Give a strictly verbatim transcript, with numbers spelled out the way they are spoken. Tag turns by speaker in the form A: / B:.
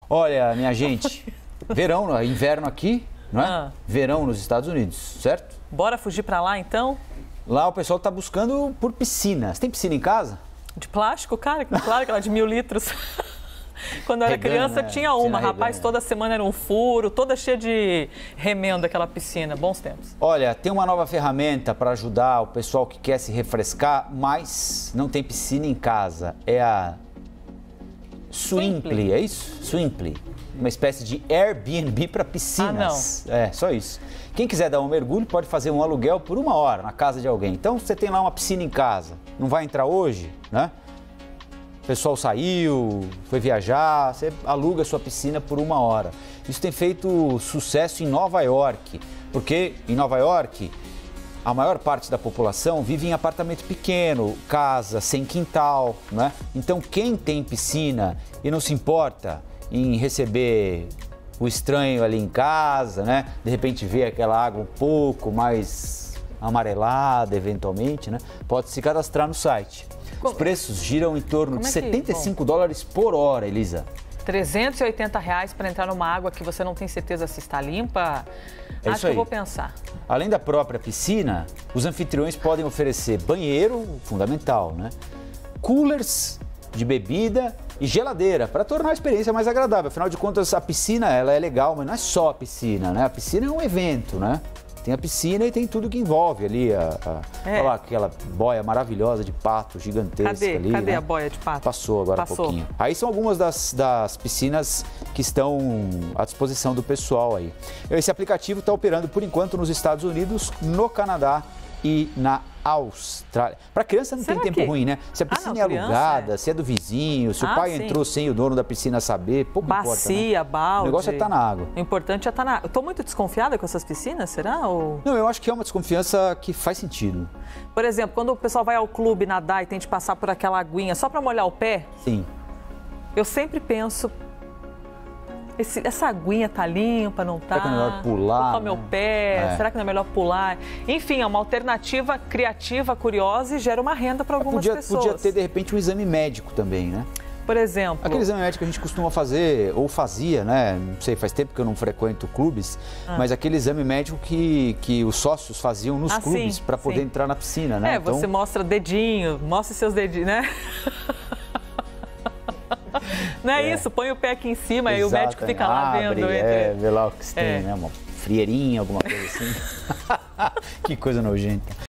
A: Olha, minha gente, verão, inverno aqui, não é?
B: Ah.
A: Verão nos Estados Unidos, certo?
B: Bora fugir pra lá, então?
A: Lá o pessoal tá buscando por piscinas. Tem piscina em casa?
B: De plástico, cara? Claro, aquela de mil litros. Quando eu era
A: Regana,
B: criança,
A: né?
B: tinha uma.
A: Piscina
B: Rapaz,
A: regana.
B: toda semana era um furo, toda cheia de remendo aquela piscina. Bons tempos.
A: Olha, tem uma nova ferramenta para ajudar o pessoal que quer se refrescar, mas não tem piscina em casa. É a Swimply,
B: Swimply.
A: é isso? Swimply. Uma espécie de Airbnb para piscinas. Ah, não. É, só isso. Quem quiser dar um mergulho pode fazer um aluguel por uma hora na casa de alguém. Então, você tem lá uma piscina em casa, não vai entrar hoje, né? O pessoal saiu, foi viajar, você aluga a sua piscina por uma hora. Isso tem feito sucesso em Nova York, porque em Nova York a maior parte da população vive em apartamento pequeno, casa sem quintal, né? Então quem tem piscina e não se importa em receber o estranho ali em casa, né? De repente ver aquela água um pouco mais amarelada, eventualmente, né? Pode se cadastrar no site. Os preços giram em torno
B: Como
A: de
B: é que-
A: setenta e cinco dólares por hora, Elisa.
B: trezentos e oitenta reais para entrar numa água que você não tem certeza se está limpa.
A: É
B: Acho
A: isso
B: que
A: aí.
B: eu vou pensar.
A: Além da própria piscina, os anfitriões podem oferecer banheiro, fundamental, né? Coolers de bebida e geladeira para tornar a experiência mais agradável. Afinal de contas, a piscina ela é legal, mas não é só a piscina, né? A piscina é um evento, né? Tem a piscina e tem tudo que envolve ali. A, a,
B: É.
A: Olha lá, aquela boia maravilhosa de pato gigantesca
B: Cadê?
A: ali.
B: Cadê
A: né?
B: a boia de pato?
A: Passou agora
B: Passou.
A: um pouquinho. Aí são algumas das, das piscinas que estão à disposição do pessoal aí. Esse aplicativo está operando por enquanto nos Estados Unidos, no Canadá e na Austrália. Para criança não
B: Será
A: tem tempo
B: que-
A: ruim, né? Se a
B: Ah,
A: piscina
B: não,
A: é
B: criança,
A: alugada,
B: é.
A: se é do vizinho, se
B: Ah,
A: o pai
B: sim.
A: entrou sem o dono da piscina saber, pouco importa, né?
B: Bacia, balde.
A: O negócio é estar na água.
B: O importante é estar na água. Eu tô muito desconfiada com essas piscinas, será? Ou...
A: Não, eu acho que é uma desconfiança que faz sentido.
B: Por exemplo, quando o pessoal vai ao clube nadar e tem de passar por aquela aguinha só para molhar o pé,
A: Sim.
B: eu sempre penso, esse- essa aguinha tá limpa, não tá?
A: Será que é melhor pular,
B: Botar o meu
A: né?
B: pé,
A: É.
B: será que não é melhor pular? Enfim, é uma alternativa criativa, curiosa e gera uma renda para algumas
A: Podia,
B: pessoas.
A: podia ter, de repente, um exame médico também, né?
B: Por exemplo,
A: Aquele exame médico que a gente costuma fazer, ou fazia, né? Não sei, faz tempo que eu não frequento clubes, mas aquele exame médico que, que os sócios faziam nos
B: Ah,
A: clubes
B: sim,
A: para poder
B: sim.
A: entrar na piscina, né?
B: é, você mostra dedinho, mostra seus dedinhos, né? Não é,
A: É.
B: isso? Põe o pé aqui em cima e o
A: Exato,
B: médico fica lá
A: abre,
B: vendo.
A: É,
B: entre-
A: vê lá o que você tem,
B: É.
A: né? Uma frieirinha, alguma coisa assim. Que coisa nojenta.